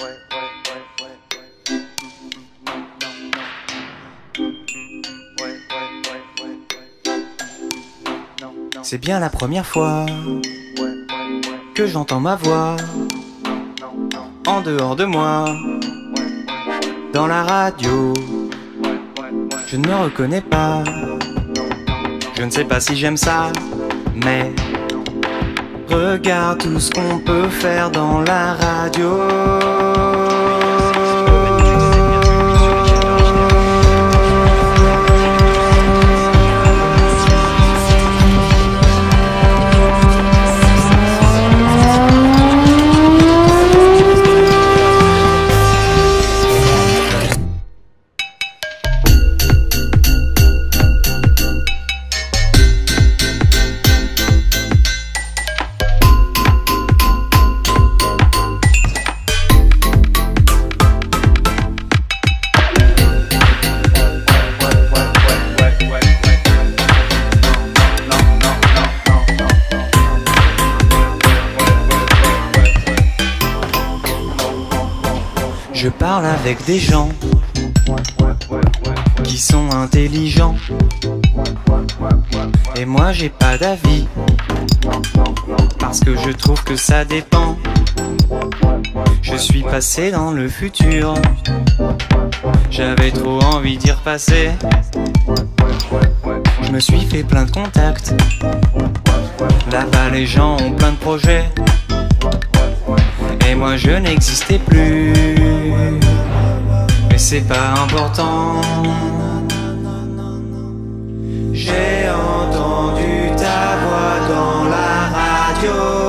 C'est bien la première fois que j'entends ma voix en dehors de moi, dans la radio. Je ne me reconnais pas, je ne sais pas si j'aime ça, mais regarde tout ce qu'on peut faire dans la radio. Je parle avec des gens qui sont intelligents, et moi j'ai pas d'avis, parce que je trouve que ça dépend. Je suis passé dans le futur, j'avais trop envie d'y repasser. Je me suis fait plein de contacts, là-bas les gens ont plein de projets, et moi je n'existais plus. Mais c'est pas important. J'ai entendu ta voix dans la radio.